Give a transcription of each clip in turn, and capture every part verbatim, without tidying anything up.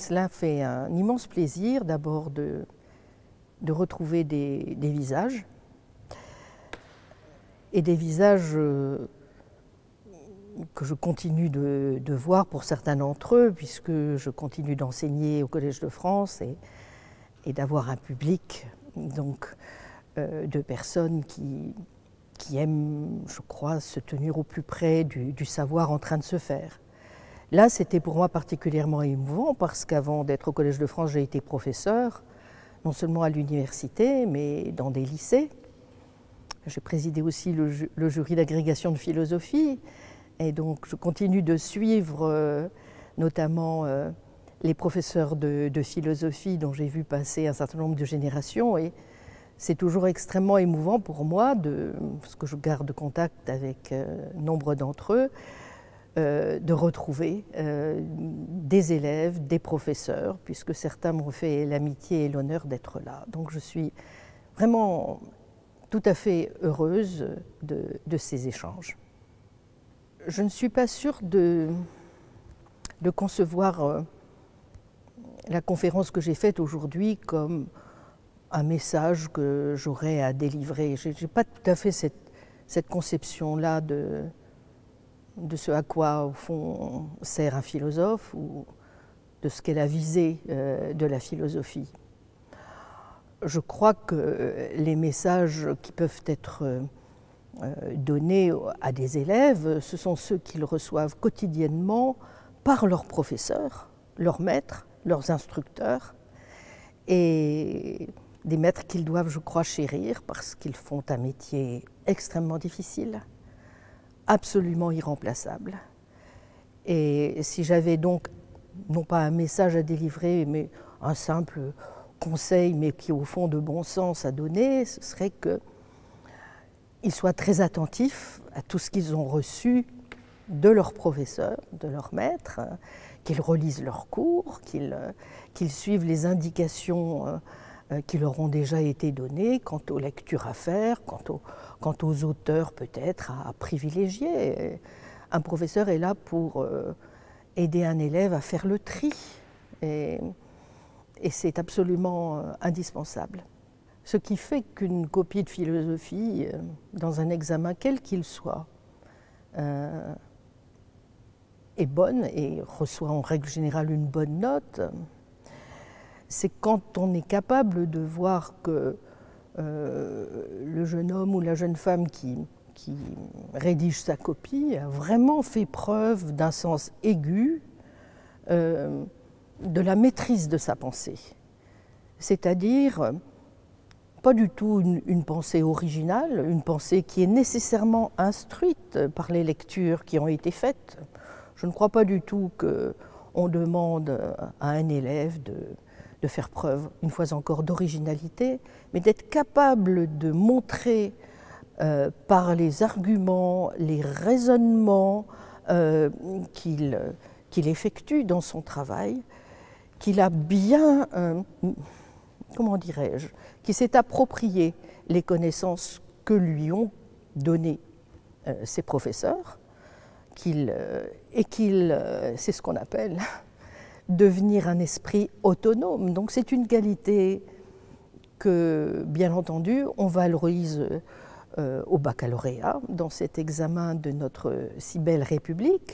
Cela fait un immense plaisir d'abord de, de retrouver des, des visages, et des visages euh, que je continue de, de voir pour certains d'entre eux, puisque je continue d'enseigner au Collège de France et, et d'avoir un public donc, euh, de personnes qui, qui aiment, je crois, se tenir au plus près du, du savoir en train de se faire. Là, c'était pour moi particulièrement émouvant parce qu'avant d'être au Collège de France, j'ai été professeur, non seulement à l'université, mais dans des lycées. J'ai présidé aussi le, ju le jury d'agrégation de philosophie, et donc je continue de suivre euh, notamment euh, les professeurs de, de philosophie dont j'ai vu passer un certain nombre de générations, et c'est toujours extrêmement émouvant pour moi, de, parce que je garde contact avec euh, nombre d'entre eux, Euh, de retrouver euh, des élèves, des professeurs, puisque certains m'ont fait l'amitié et l'honneur d'être là. Donc je suis vraiment tout à fait heureuse de, de ces échanges. Je ne suis pas sûre de, de concevoir euh, la conférence que j'ai faite aujourd'hui comme un message que j'aurais à délivrer. Je n'ai pas tout à fait cette, cette conception-là de de ce à quoi, au fond, sert un philosophe ou de ce qu'est la visée euh, de la philosophie. Je crois que les messages qui peuvent être euh, donnés à des élèves, ce sont ceux qu'ils reçoivent quotidiennement par leurs professeurs, leurs maîtres, leurs instructeurs, et des maîtres qu'ils doivent, je crois, chérir parce qu'ils font un métier extrêmement difficile, absolument irremplaçable. Et si j'avais donc, non pas un message à délivrer, mais un simple conseil, mais qui est au fond de bon sens à donner, ce serait qu'ils soient très attentifs à tout ce qu'ils ont reçu de leurs professeurs, de leurs maîtres, qu'ils relisent leurs cours, qu'ils qu'ils suivent les indications qui leur ont déjà été données quant aux lectures à faire, quant aux, quant aux auteurs peut-être à, à privilégier. Un professeur est là pour euh, aider un élève à faire le tri, et, et c'est absolument euh, indispensable. Ce qui fait qu'une copie de philosophie, euh, dans un examen quel qu'il soit, euh, est bonne et reçoit en règle générale une bonne note, c'est quand on est capable de voir que euh, le jeune homme ou la jeune femme qui, qui rédige sa copie a vraiment fait preuve d'un sens aigu, euh, de la maîtrise de sa pensée. C'est-à-dire, pas du tout une, une pensée originale, une pensée qui est nécessairement instruite par les lectures qui ont été faites. Je ne crois pas du tout qu'on demande à un élève de de faire preuve, une fois encore, d'originalité, mais d'être capable de montrer euh, par les arguments, les raisonnements euh, qu'il qu'il effectue dans son travail, qu'il a bien, euh, comment dirais-je, qu'il s'est approprié les connaissances que lui ont données euh, ses professeurs, qu'il, euh, et qu'il, euh, c'est ce qu'on appelle devenir un esprit autonome. Donc c'est une qualité que, bien entendu, on valorise euh, au baccalauréat, dans cet examen de notre si belle République,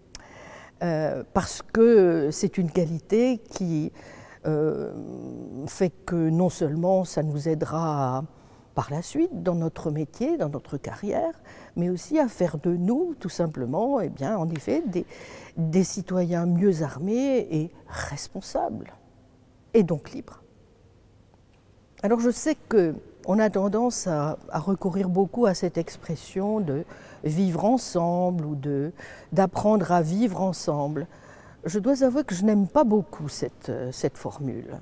euh, parce que c'est une qualité qui euh, fait que non seulement ça nous aidera à, par la suite dans notre métier, dans notre carrière, mais aussi à faire de nous, tout simplement, eh bien, en effet, des, des citoyens mieux armés et responsables, et donc libres. Alors je sais qu'on a tendance à, à recourir beaucoup à cette expression de vivre ensemble ou d'apprendre à vivre ensemble. Je dois avouer que je n'aime pas beaucoup cette, cette formule.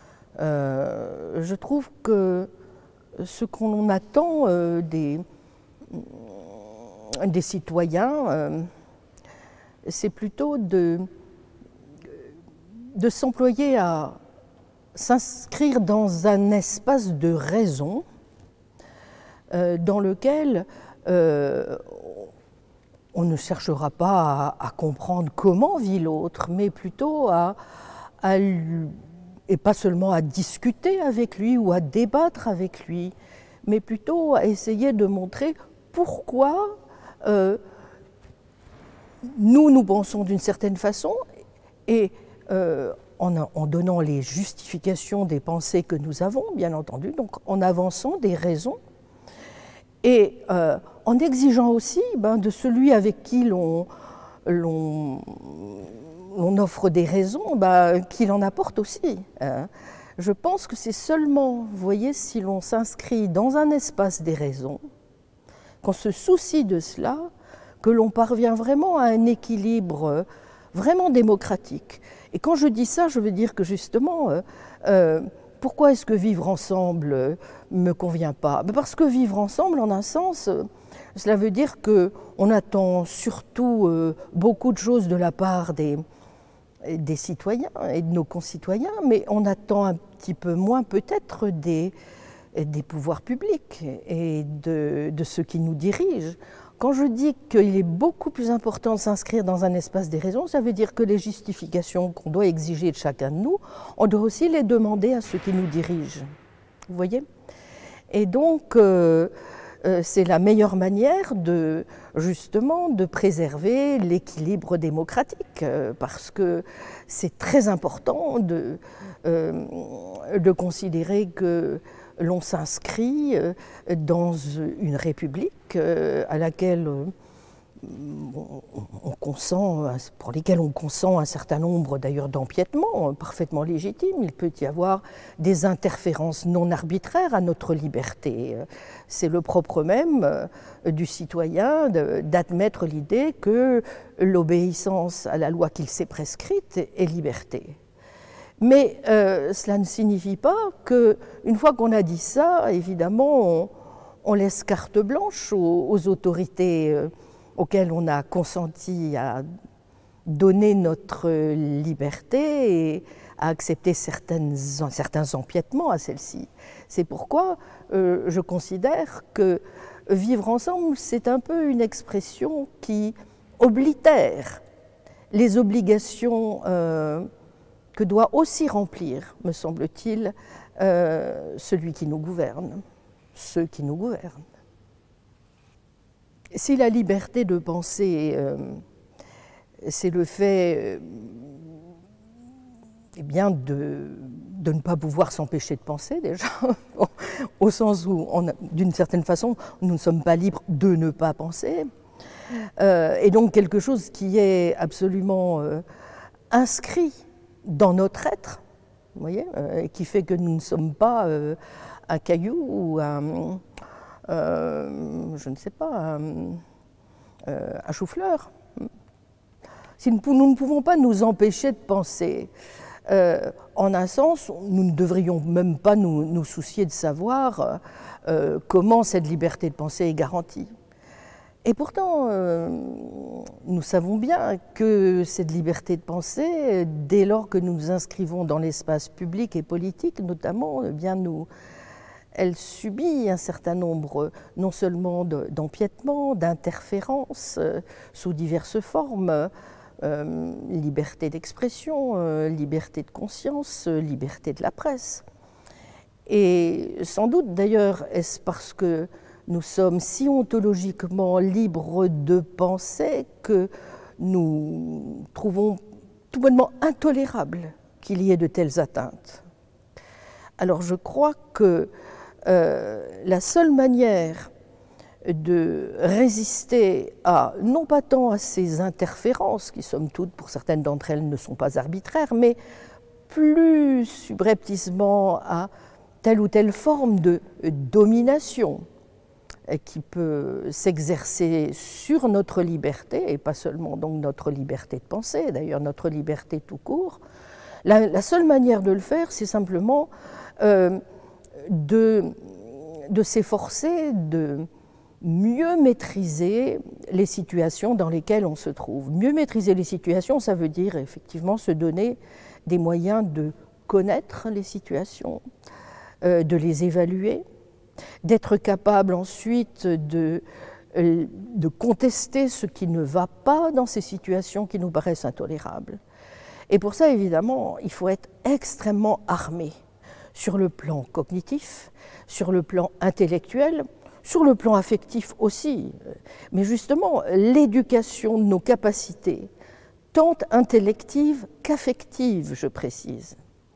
Euh, je trouve que ce qu'on attend euh, des, des citoyens, euh, c'est plutôt de, de s'employer à s'inscrire dans un espace de raison euh, dans lequel euh, on ne cherchera pas à, à comprendre comment vit l'autre, mais plutôt à, à lui, et pas seulement à discuter avec lui ou à débattre avec lui, mais plutôt à essayer de montrer pourquoi euh, nous, nous pensons d'une certaine façon, et euh, en, en donnant les justifications des pensées que nous avons, bien entendu, donc en avançant des raisons, et euh, en exigeant aussi ben, de celui avec qui l'on l'on offre des raisons, ben, qu'il en apporte aussi. Hein. Je pense que c'est seulement, vous voyez, si l'on s'inscrit dans un espace des raisons, qu'on se soucie de cela, que l'on parvient vraiment à un équilibre vraiment démocratique. Et quand je dis ça, je veux dire que justement, euh, euh, pourquoi est-ce que vivre ensemble ne me convient pas? Parce que vivre ensemble, en un sens, euh, cela veut dire qu'on attend surtout euh, beaucoup de choses de la part des, des citoyens et de nos concitoyens, mais on attend un petit peu moins peut-être des, des pouvoirs publics et de, de ceux qui nous dirigent. Quand je dis qu'il est beaucoup plus important de s'inscrire dans un espace des raisons, ça veut dire que les justifications qu'on doit exiger de chacun de nous, on doit aussi les demander à ceux qui nous dirigent. Vous voyez? Et donc, euh, euh, c'est la meilleure manière de, justement, de préserver l'équilibre démocratique, euh, parce que c'est très important de, euh, de considérer que l'on s'inscrit dans une république à laquelle on consent, pour lesquelles on consent un certain nombre d'ailleurs d'empiètements parfaitement légitimes. Il peut y avoir des interférences non arbitraires à notre liberté. C'est le propre même du citoyen d'admettre l'idée que l'obéissance à la loi qu'il s'est prescrite est liberté. Mais euh, cela ne signifie pas qu'une fois qu'on a dit ça, évidemment, on, on laisse carte blanche aux, aux autorités euh, auxquelles on a consenti à donner notre liberté et à accepter certaines, certains empiètements à celle-ci. C'est pourquoi euh, je considère que vivre ensemble, c'est un peu une expression qui oblitère les obligations euh, que doit aussi remplir, me semble-t-il, euh, celui qui nous gouverne, ceux qui nous gouvernent. Si la liberté de penser, euh, c'est le fait euh, eh bien de, de ne pas pouvoir s'empêcher de penser déjà, au sens où, d'une certaine façon, nous ne sommes pas libres de ne pas penser, euh, et donc quelque chose qui est absolument euh, inscrit dans notre être, vous voyez, euh, qui fait que nous ne sommes pas euh, un caillou ou un, euh, je ne sais pas, un, euh, un chou-fleur. Si nous, nous ne pouvons pas nous empêcher de penser, euh, en un sens, nous ne devrions même pas nous, nous soucier de savoir euh, comment cette liberté de penser est garantie. Et pourtant, euh, nous savons bien que cette liberté de penser, dès lors que nous nous inscrivons dans l'espace public et politique, notamment, eh bien nous, elle subit un certain nombre, non seulement d'empiètements, d'interférences euh, sous diverses formes, euh, liberté d'expression, euh, liberté de conscience, euh, liberté de la presse. Et sans doute, d'ailleurs, est-ce parce que nous sommes si ontologiquement libres de penser que nous trouvons tout bonnement intolérable qu'il y ait de telles atteintes. Alors je crois que euh, la seule manière de résister à, non pas tant à ces interférences, qui somme toute, pour certaines d'entre elles, ne sont pas arbitraires, mais plus subrepticement à telle ou telle forme de domination qui peut s'exercer sur notre liberté, et pas seulement donc notre liberté de penser, d'ailleurs notre liberté tout court. La, la seule manière de le faire, c'est simplement euh, de, de s'efforcer de mieux maîtriser les situations dans lesquelles on se trouve. Mieux maîtriser les situations, ça veut dire effectivement se donner des moyens de connaître les situations, euh, de les évaluer, d'être capable ensuite de, de contester ce qui ne va pas dans ces situations qui nous paraissent intolérables. Et pour ça, évidemment, il faut être extrêmement armé sur le plan cognitif, sur le plan intellectuel, sur le plan affectif aussi. Mais justement, l'éducation de nos capacités, tant intellectives qu'affectives, je précise.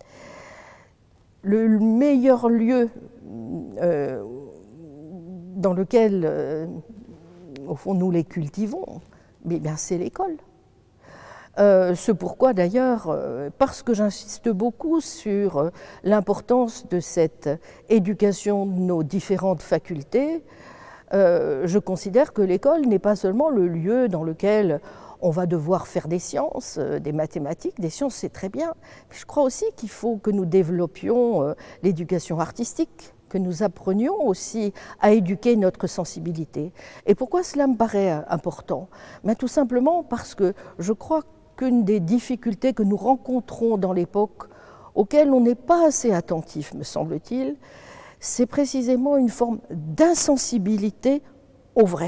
Le meilleur lieu euh, dans lequel, euh, au fond, nous les cultivons, mais bien, c'est l'école. Euh, ce pourquoi d'ailleurs, euh, parce que j'insiste beaucoup sur euh, l'importance de cette éducation de nos différentes facultés, euh, je considère que l'école n'est pas seulement le lieu dans lequel on va devoir faire des sciences, euh, des mathématiques, des sciences c'est très bien, mais je crois aussi qu'il faut que nous développions euh, l'éducation artistique, que nous apprenions aussi à éduquer notre sensibilité. Et pourquoi cela me paraît important? Ben, tout simplement parce que je crois qu'une des difficultés que nous rencontrons dans l'époque, auxquelles on n'est pas assez attentif, me semble-t-il, c'est précisément une forme d'insensibilité au vrai.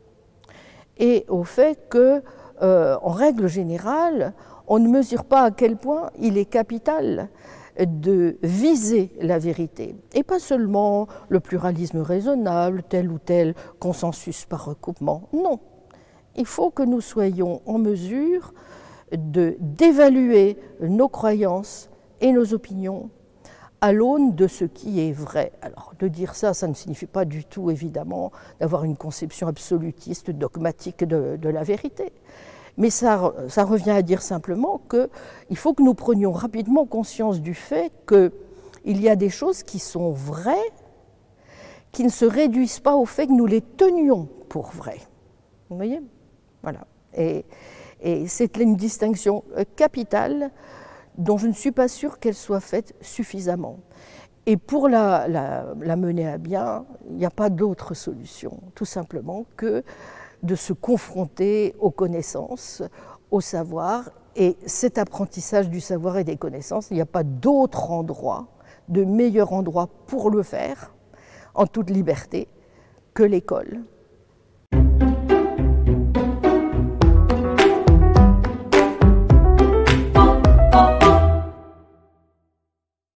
Et au fait que, euh, en règle générale, on ne mesure pas à quel point il est capital de viser la vérité. Et pas seulement le pluralisme raisonnable, tel ou tel consensus par recoupement. Non. Il faut que nous soyons en mesure de d'évaluer nos croyances et nos opinions à l'aune de ce qui est vrai. Alors, de dire ça, ça ne signifie pas du tout, évidemment, d'avoir une conception absolutiste, dogmatique de, de la vérité. Mais ça, ça revient à dire simplement qu'il faut que nous prenions rapidement conscience du fait qu'il y a des choses qui sont vraies, qui ne se réduisent pas au fait que nous les tenions pour vraies. Vous voyez? Voilà. Et, Et c'est une distinction capitale dont je ne suis pas sûre qu'elle soit faite suffisamment. Et pour la, la, la mener à bien, il n'y a pas d'autre solution, tout simplement, que de se confronter aux connaissances, au savoir. Et cet apprentissage du savoir et des connaissances, il n'y a pas d'autre endroit, de meilleur endroit pour le faire, en toute liberté, que l'école.